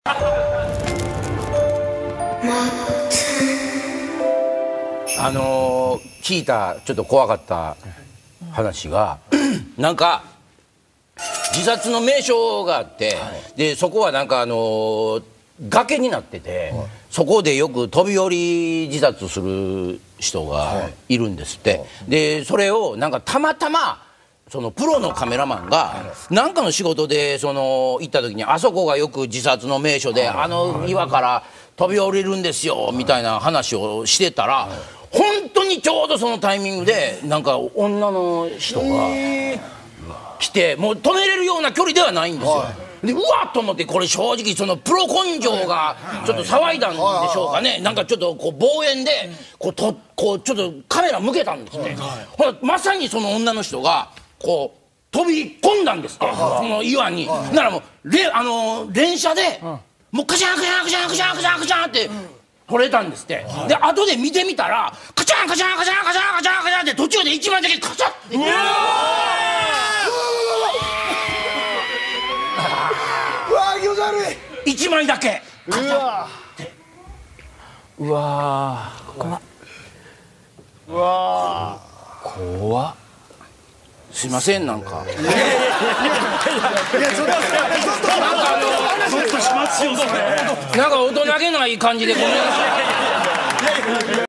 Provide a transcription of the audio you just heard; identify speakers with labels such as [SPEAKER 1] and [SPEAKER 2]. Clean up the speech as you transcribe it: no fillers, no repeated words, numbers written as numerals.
[SPEAKER 1] 聞いたちょっと怖かった話がなんか自殺の名所があって、でそこはなんか崖になってて、そこでよく飛び降り自殺する人がいるんですって。でそれをなんかたまたまそのプロのカメラマンが何かの仕事で行った時に、あそこがよく自殺の名所で岩から飛び降りるんですよみたいな話をしてたら、本当にちょうどそのタイミングでなんか女の人が来て、もう止めれるような距離ではないんですよ。でうわっと思って、これ正直そのプロ根性がちょっと騒いだんでしょうかね。なんかちょっとこう望遠でこうちょっとカメラ向けたんですって。ほらまさにその女の人がこう飛び込んだんですって、その岩に。ならもう連射でもうカシャンカシャンカシャンカシャンカシャンカシャンって撮れたんですって。で後で見てみたらカチャンカチャンカチャンカチャンカチャンカチャンって途中で1枚だけカチャッて。1枚だけカチャッて。うわ怖っ。うわ怖っ。すいません、なんかなんか大人げない感じでごめんなさい。